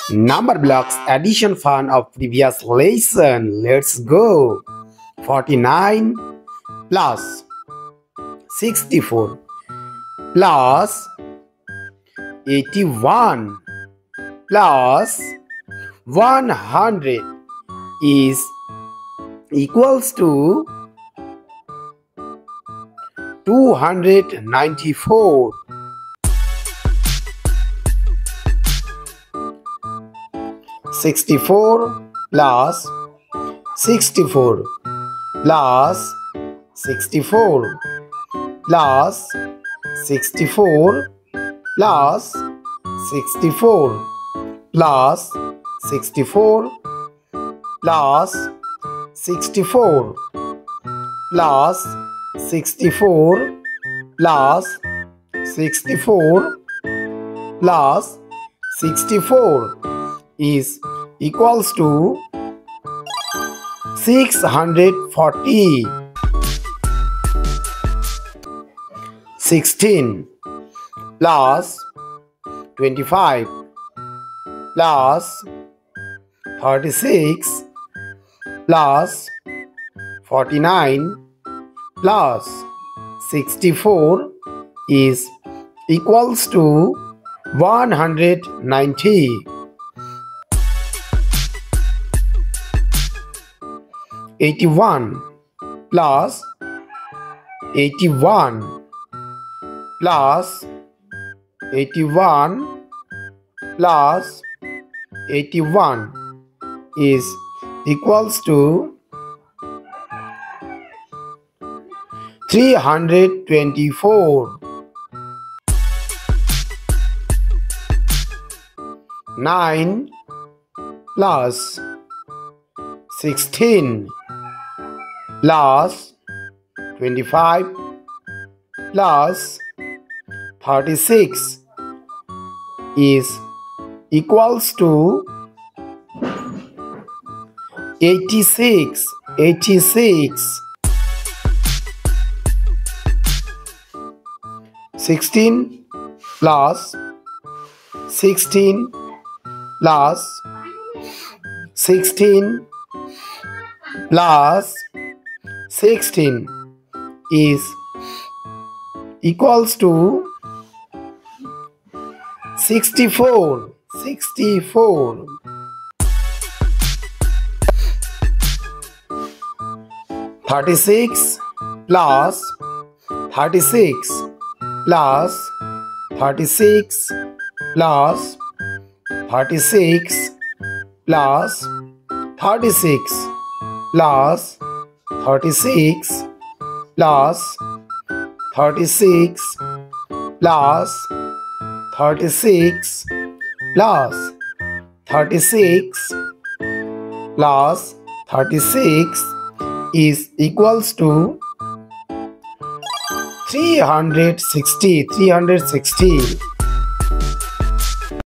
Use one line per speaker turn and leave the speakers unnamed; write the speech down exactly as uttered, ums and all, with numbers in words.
Number blocks addition fun of previous lesson. Let's go. forty-nine plus sixty-four plus eighty-one plus one hundred is equals to two hundred ninety-four. sixty-four plus sixty-four plus sixty-four plus sixty-four plus sixty-four plus sixty-four plus sixty-four plus sixty-four plus sixty-four plus sixty-four is equals to six hundred forty. sixteen plus twenty-five plus thirty-six plus forty-nine plus sixty-four is equals to one hundred ninety. eighty-one plus eighty-one plus eighty-one plus eighty-one is equals to three hundred twenty-four. nine plus sixteen plus twenty-five plus thirty-six is equals to eighty-six. eighty-six. sixteen plus sixteen plus sixteen plus sixteen is equals to sixty-four. sixty-four. thirty-six plus thirty-six plus thirty-six plus thirty-six plus thirty-six plus thirty-six plus thirty-six plus thirty-six plus thirty-six plus thirty-six is equals to three hundred sixty. three hundred sixty.